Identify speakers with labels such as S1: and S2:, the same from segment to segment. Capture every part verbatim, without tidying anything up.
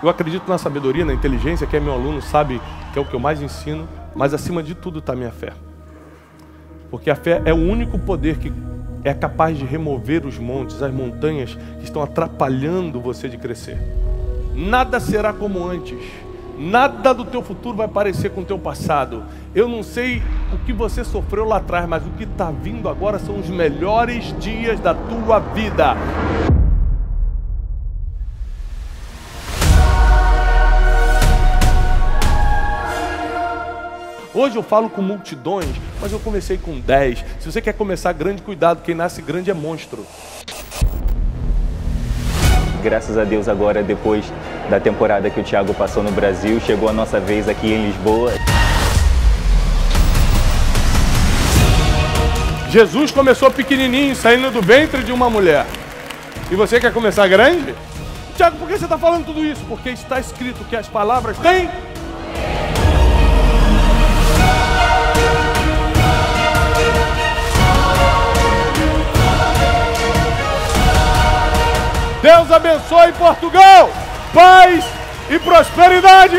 S1: Eu acredito na sabedoria, na inteligência, que é meu aluno, sabe que é o que eu mais ensino, mas acima de tudo está a minha fé. Porque a fé é o único poder que é capaz de remover os montes, as montanhas que estão atrapalhando você de crescer. Nada será como antes. Nada do teu futuro vai parecer com o teu passado. Eu não sei o que você sofreu lá atrás, mas o que está vindo agora são os melhores dias da tua vida. Hoje eu falo com multidões, mas eu comecei com dez. Se você quer começar grande, cuidado, quem nasce grande é monstro.
S2: Graças a Deus agora, depois da temporada que o Thiago passou no Brasil, chegou a nossa vez aqui em Lisboa.
S1: Jesus começou pequenininho, saindo do ventre de uma mulher. E você quer começar grande? Thiago, por que você está falando tudo isso? Porque está escrito que as palavras têm... Deus abençoe Portugal, paz e prosperidade!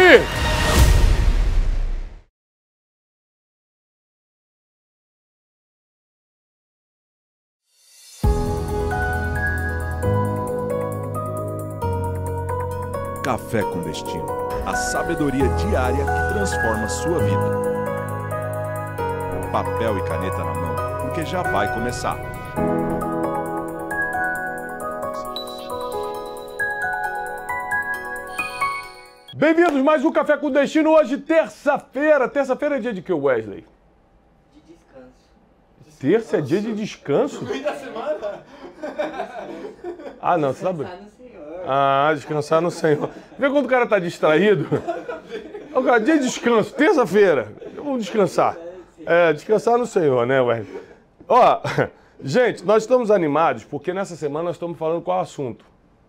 S3: Café com Destino, a sabedoria diária que transforma sua vida. Papel e caneta na mão, porque já vai começar.
S1: Bem-vindos mais um Café com Destino, hoje terça-feira. Terça-feira é dia de que, Wesley?
S4: De descanso.
S1: Terça é dia de descanso?
S4: No fim da semana?
S1: Ah, não, você sabe?
S4: Descansar no Senhor.
S1: Ah, descansar no Senhor. Vê quando o cara tá distraído. O cara, dia de descanso, terça-feira. Vamos descansar. É, descansar no Senhor, né, Wesley? Ó, gente, nós estamos animados porque nessa semana nós estamos falando qual assunto?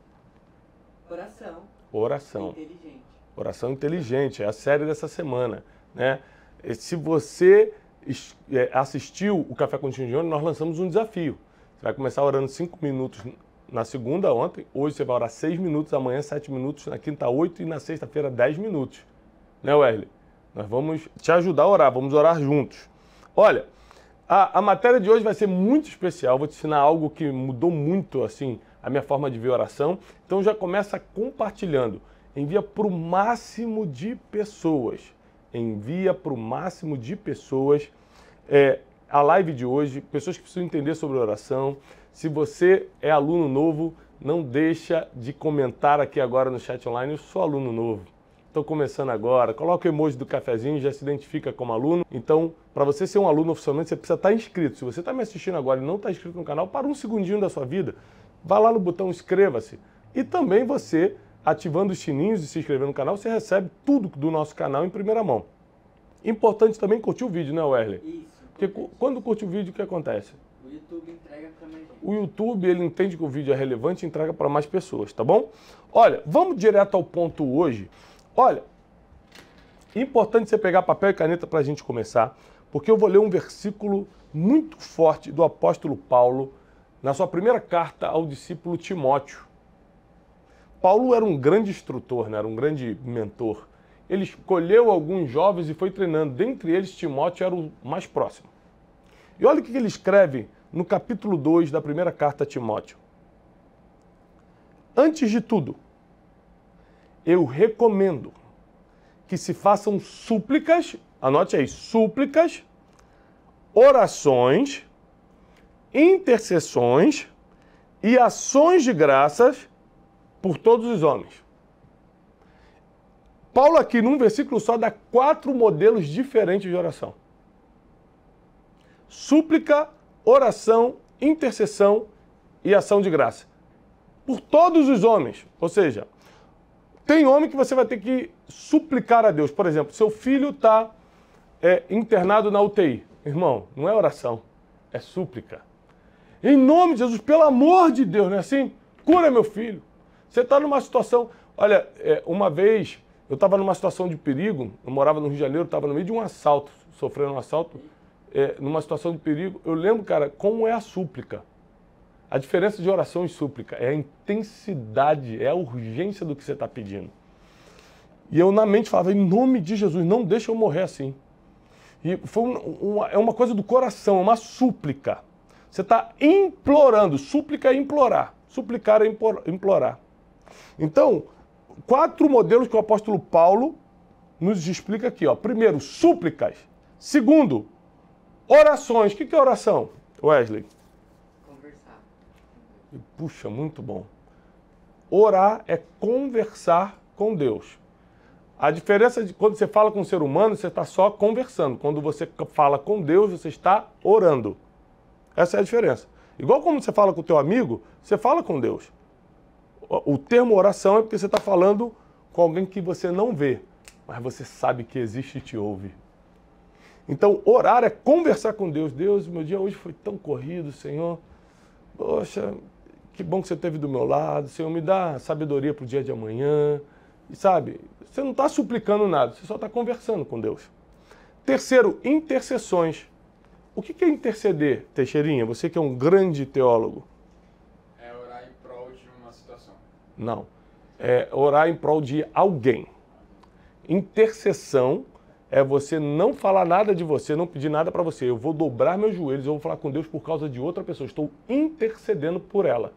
S4: Oração.
S1: Oração.
S4: Inteligente.
S1: Oração inteligente, é a série dessa semana, né? E se você assistiu o Café com Destino de ontem, nós lançamos um desafio. Você vai começar orando cinco minutos na segunda, ontem. Hoje você vai orar seis minutos, amanhã sete minutos, na quinta oito e na sexta-feira dez minutos. Né, Wesley? Nós vamos te ajudar a orar, vamos orar juntos. Olha, a, a matéria de hoje vai ser muito especial. Vou te ensinar algo que mudou muito, assim, a minha forma de ver oração. Então já começa compartilhando. Envia para o máximo de pessoas. Envia para o máximo de pessoas é, a live de hoje. Pessoas que precisam entender sobre oração. Se você é aluno novo, não deixa de comentar aqui agora no chat online. Eu sou aluno novo. Estou começando agora. Coloca o emoji do cafezinho, já se identifica como aluno. Então, para você ser um aluno oficialmente, você precisa estar inscrito. Se você está me assistindo agora e não está inscrito no canal, para um segundinho da sua vida. Vá lá no botão inscreva-se. E também você... ativando os sininhos e se inscrevendo no canal, você recebe tudo do nosso canal em primeira mão. Importante também curtir o vídeo, né, Wesley?
S4: Isso.
S1: Porque
S4: importante.
S1: quando curte o vídeo, o que acontece?
S4: O YouTube entrega para mais gente.
S1: O YouTube, ele entende que o vídeo é relevante e entrega para mais pessoas, tá bom? Olha, vamos direto ao ponto hoje. Olha, importante você pegar papel e caneta para a gente começar, porque eu vou ler um versículo muito forte do apóstolo Paulo na sua primeira carta ao discípulo Timóteo. Paulo era um grande instrutor, né? Era um grande mentor. Ele escolheu alguns jovens e foi treinando. Dentre eles, Timóteo era o mais próximo. E olha o que ele escreve no capítulo dois da primeira carta a Timóteo. Antes de tudo, eu recomendo que se façam súplicas, anote aí, súplicas, orações, intercessões e ações de graças por todos os homens. Paulo aqui, num versículo só, dá quatro modelos diferentes de oração. Súplica, oração, intercessão e ação de graça. Por todos os homens. Ou seja, tem homem que você vai ter que suplicar a Deus. Por exemplo, seu filho está é, internado na U T I. Irmão, não é oração, é súplica. Em nome de Jesus, pelo amor de Deus, não é assim? Cura meu filho. Você está numa situação... Olha, uma vez eu estava numa situação de perigo, eu morava no Rio de Janeiro, estava no meio de um assalto, sofrendo um assalto, é, numa situação de perigo. Eu lembro, cara, como é a súplica. A diferença de oração e súplica é a intensidade, é a urgência do que você está pedindo. E eu na mente falava, em nome de Jesus, não deixa eu morrer assim. E foi um, uma, é uma coisa do coração, é uma súplica. Você está implorando, súplica é implorar, suplicar é implorar. Então, quatro modelos que o apóstolo Paulo nos explica aqui. Ó. Primeiro, súplicas. Segundo, orações. O que é oração, Wesley?
S4: Conversar.
S1: Puxa, muito bom. Orar é conversar com Deus. A diferença de quando você fala com um ser humano, você está só conversando. Quando você fala com Deus, você está orando. Essa é a diferença. Igual como você fala com o teu amigo, você fala com Deus. O termo oração é porque você está falando com alguém que você não vê, mas você sabe que existe e te ouve. Então, orar é conversar com Deus. Deus, meu dia hoje foi tão corrido, Senhor. Poxa, que bom que você esteve do meu lado. Senhor, me dá sabedoria para o dia de amanhã. E sabe, você não está suplicando nada, você só está conversando com Deus. Terceiro, intercessões. O que é interceder, Teixeirinha? Você que é um grande teólogo.
S5: É orar em prol de uma situação.
S1: Não. É orar em prol de alguém. Intercessão é você não falar nada de você, não pedir nada para você. Eu vou dobrar meus joelhos, eu vou falar com Deus por causa de outra pessoa. Estou intercedendo por ela.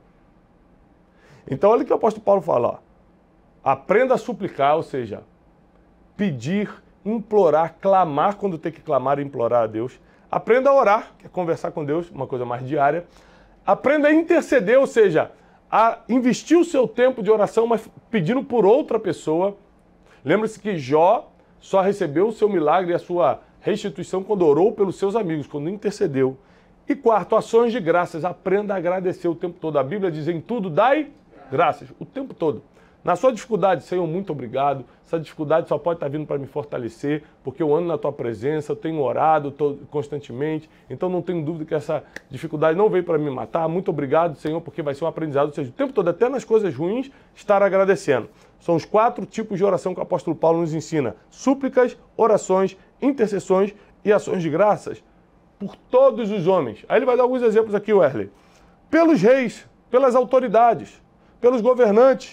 S1: Então, olha o que o apóstolo Paulo fala. Ó. Aprenda a suplicar, ou seja, pedir, implorar, clamar quando tem que clamar e implorar a Deus. Aprenda a orar, que é conversar com Deus, uma coisa mais diária. Aprenda a interceder, ou seja, a investir o seu tempo de oração, mas pedindo por outra pessoa. Lembre-se que Jó só recebeu o seu milagre e a sua restituição quando orou pelos seus amigos, quando intercedeu. E quarto, ações de graças. Aprenda a agradecer o tempo todo. A Bíblia diz, em tudo dai graças, o tempo todo. Na sua dificuldade, Senhor, muito obrigado. Essa dificuldade só pode estar vindo para me fortalecer, porque eu ando na tua presença, eu tenho orado constantemente, então não tenho dúvida que essa dificuldade não veio para me matar. Muito obrigado, Senhor, porque vai ser um aprendizado, ou seja, o tempo todo, até nas coisas ruins, estar agradecendo. São os quatro tipos de oração que o apóstolo Paulo nos ensina. Súplicas, orações, intercessões e ações de graças por todos os homens. Aí ele vai dar alguns exemplos aqui, Wesley. Pelos reis, pelas autoridades, pelos governantes.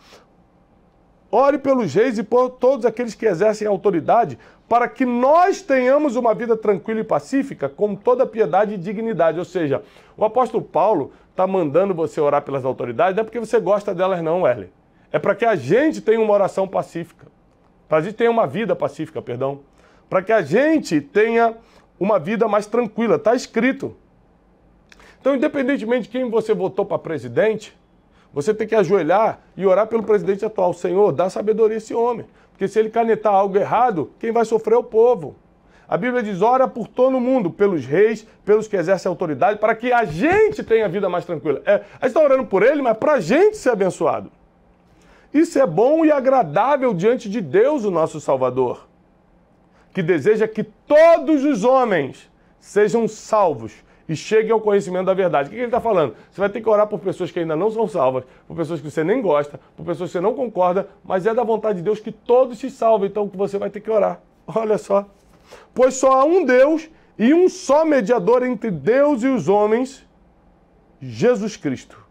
S1: Ore pelos reis e por todos aqueles que exercem autoridade, para que nós tenhamos uma vida tranquila e pacífica, com toda piedade e dignidade. Ou seja, o apóstolo Paulo está mandando você orar pelas autoridades, não é porque você gosta delas não, Wesley. É para que a gente tenha uma oração pacífica. Para a gente tenha uma vida pacífica, perdão. Para que a gente tenha uma vida mais tranquila. Está escrito. Então, independentemente de quem você votou para presidente, você tem que ajoelhar e orar pelo presidente atual. Senhor, dá sabedoria a esse homem. Porque se ele canetar algo errado, quem vai sofrer é o povo. A Bíblia diz, ora por todo mundo, pelos reis, pelos que exercem autoridade, para que a gente tenha a vida mais tranquila. É, a gente está orando por ele, mas para a gente ser abençoado. Isso é bom e agradável diante de Deus, o nosso Salvador, que deseja que todos os homens sejam salvos e cheguem ao conhecimento da verdade. O que ele está falando? Você vai ter que orar por pessoas que ainda não são salvas, por pessoas que você nem gosta, por pessoas que você não concorda, mas é da vontade de Deus que todos se salvem, então você vai ter que orar. Olha só. Pois só há um Deus e um só mediador entre Deus e os homens, Jesus Cristo,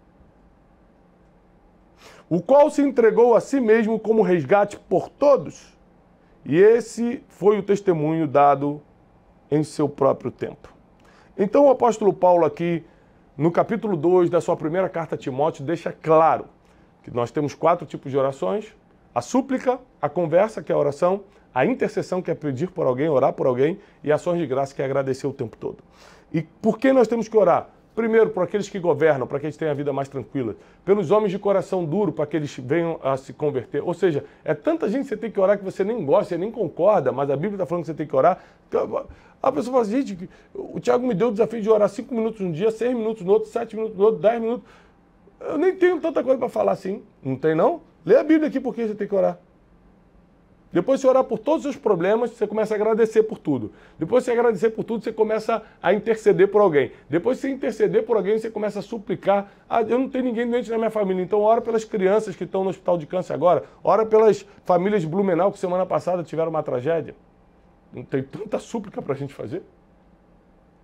S1: o qual se entregou a si mesmo como resgate por todos, e esse foi o testemunho dado em seu próprio tempo. Então o apóstolo Paulo aqui, no capítulo dois da sua primeira carta a Timóteo, deixa claro que nós temos quatro tipos de orações: a súplica, a conversa, que é a oração, a intercessão, que é pedir por alguém, orar por alguém, e ações de graça, que é agradecer o tempo todo. E por que nós temos que orar? Primeiro, por aqueles que governam, para que eles tenham a vida mais tranquila. Pelos homens de coração duro, para que eles venham a se converter. Ou seja, é tanta gente que você tem que orar que você nem gosta, você nem concorda, mas a Bíblia está falando que você tem que orar. A pessoa fala assim, gente, o Tiago me deu o desafio de orar cinco minutos um dia, seis minutos no outro, sete minutos no outro, dez minutos. Eu nem tenho tanta coisa para falar assim. Não tem, não? Lê a Bíblia aqui porque você tem que orar. Depois de orar por todos os seus problemas, você começa a agradecer por tudo. Depois de você agradecer por tudo, você começa a interceder por alguém. Depois de você interceder por alguém, você começa a suplicar. Ah, eu não tenho ninguém doente na minha família, então ora pelas crianças que estão no hospital de câncer agora. Ora pelas famílias de Blumenau que semana passada tiveram uma tragédia. Não tem tanta súplica para a gente fazer?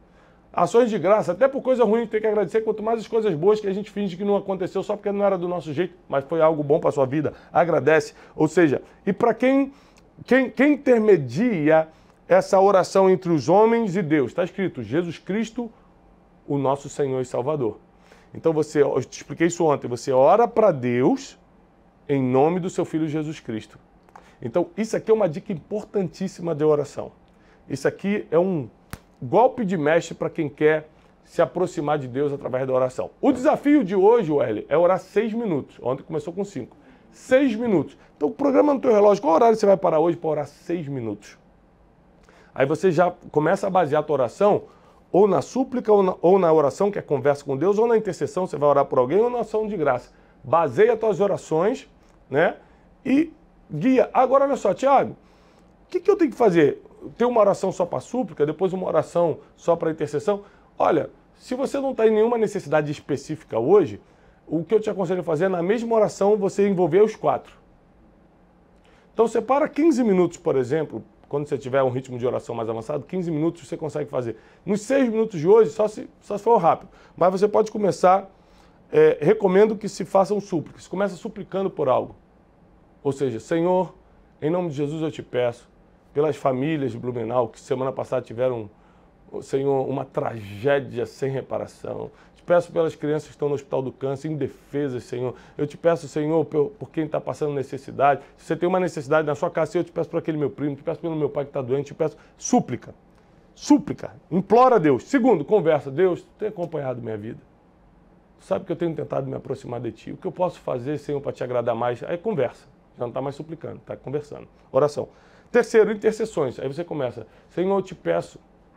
S1: Ações de graça, até por coisa ruim a gente tem que agradecer, quanto mais as coisas boas que a gente finge que não aconteceu só porque não era do nosso jeito, mas foi algo bom para a sua vida, agradece. Ou seja, e para quem, quem, quem intermedia essa oração entre os homens e Deus? Está escrito, Jesus Cristo, o nosso Senhor e Salvador. Então você, eu te expliquei isso ontem, você ora para Deus em nome do seu Filho Jesus Cristo. Então isso aqui é uma dica importantíssima de oração. Isso aqui é um golpe de mestre para quem quer se aproximar de Deus através da oração. O desafio de hoje, Welly, é orar seis minutos. Ontem começou com cinco. Seis minutos. Então, programa no teu relógio. Qual horário você vai parar hoje para orar seis minutos? Aí você já começa a basear a tua oração ou na súplica ou na, ou na oração, que é conversa com Deus, ou na intercessão, você vai orar por alguém, ou na ação de graça. Baseia as tuas orações, né? E guia. Agora, olha só, Tiago, o que, que eu tenho que fazer? Ter uma oração só para súplica, depois uma oração só para intercessão? Olha, se você não está em nenhuma necessidade específica hoje, o que eu te aconselho a fazer é na mesma oração você envolver os quatro. Então separa quinze minutos, por exemplo, quando você tiver um ritmo de oração mais avançado, quinze minutos você consegue fazer. Nos seis minutos de hoje, só se, só se for rápido. Mas você pode começar, é, recomendo que se façam súplicas. Começa suplicando por algo. Ou seja, Senhor, em nome de Jesus eu te peço, pelas famílias de Blumenau, que semana passada tiveram, Senhor, uma tragédia sem reparação. Te peço pelas crianças que estão no Hospital do Câncer, indefesas, Senhor. Eu te peço, Senhor, por, por quem está passando necessidade. Se você tem uma necessidade na sua casa, eu te peço por aquele meu primo, te peço pelo meu pai que está doente, te peço. Súplica. Súplica. Implora a Deus. Segundo, conversa. Deus, tu tem acompanhado minha vida. Tu sabe que eu tenho tentado me aproximar de ti. O que eu posso fazer, Senhor, para te agradar mais? Aí conversa. Já não está mais suplicando, está conversando. Oração. Terceiro, intercessões. Aí você começa, Senhor, eu te peço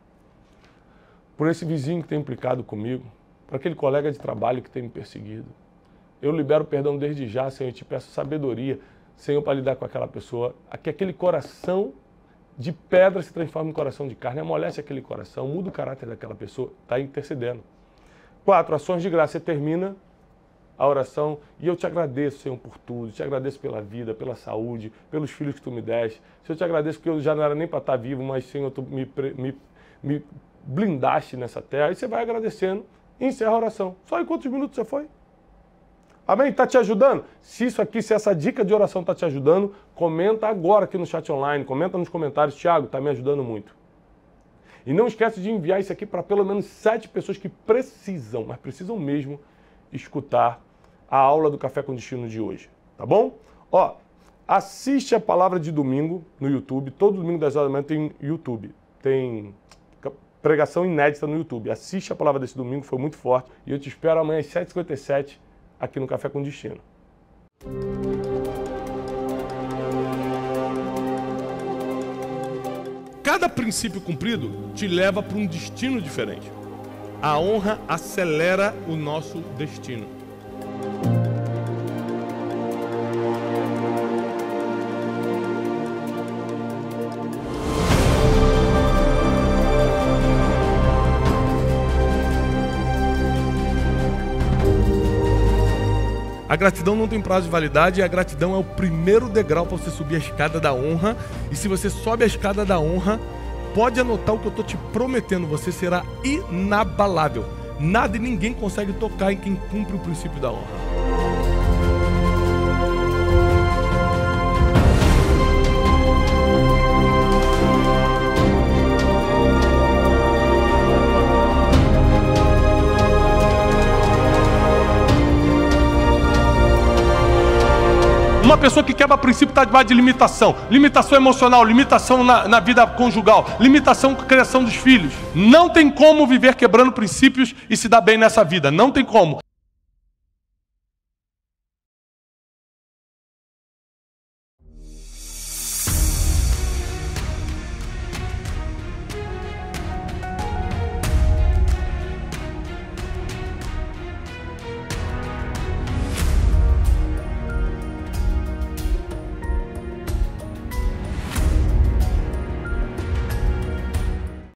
S1: por esse vizinho que tem implicado comigo, por aquele colega de trabalho que tem me perseguido. Eu libero perdão desde já, Senhor, eu te peço sabedoria, Senhor, para lidar com aquela pessoa. Que aquele coração de pedra se transforme em coração de carne, amolece aquele coração, muda o caráter daquela pessoa, está intercedendo. Quatro, ações de graça. Você termina a oração, e eu te agradeço, Senhor, por tudo, te agradeço pela vida, pela saúde, pelos filhos que tu me deste. Senhor, eu te agradeço porque eu já não era nem para estar vivo, mas, Senhor, tu me, me, me blindaste nessa terra. Aí você vai agradecendo e encerra a oração. Só em quantos minutos você foi? Amém? Está te ajudando? Se isso aqui, se essa dica de oração está te ajudando, comenta agora aqui no chat online, comenta nos comentários, Tiago, está me ajudando muito. E não esquece de enviar isso aqui para pelo menos sete pessoas que precisam, mas precisam mesmo, escutar a aula do Café com Destino de hoje, tá bom? Ó, assiste a Palavra de Domingo no YouTube, todo domingo das horas da manhã tem YouTube, tem pregação inédita no YouTube. Assiste a Palavra desse domingo, foi muito forte, e eu te espero amanhã às sete e cinquenta e sete aqui no Café com Destino. Cada princípio cumprido te leva para um destino diferente. A honra acelera o nosso destino. A gratidão não tem prazo de validade e a gratidão é o primeiro degrau para você subir a escada da honra. E se você sobe a escada da honra, pode anotar o que eu estou te prometendo, você será inabalável. Nada e ninguém consegue tocar em quem cumpre o princípio da honra. Uma pessoa que quebra princípio está debaixo de limitação. Limitação emocional, limitação na, na vida conjugal, limitação com a criação dos filhos. Não tem como viver quebrando princípios e se dar bem nessa vida. Não tem como.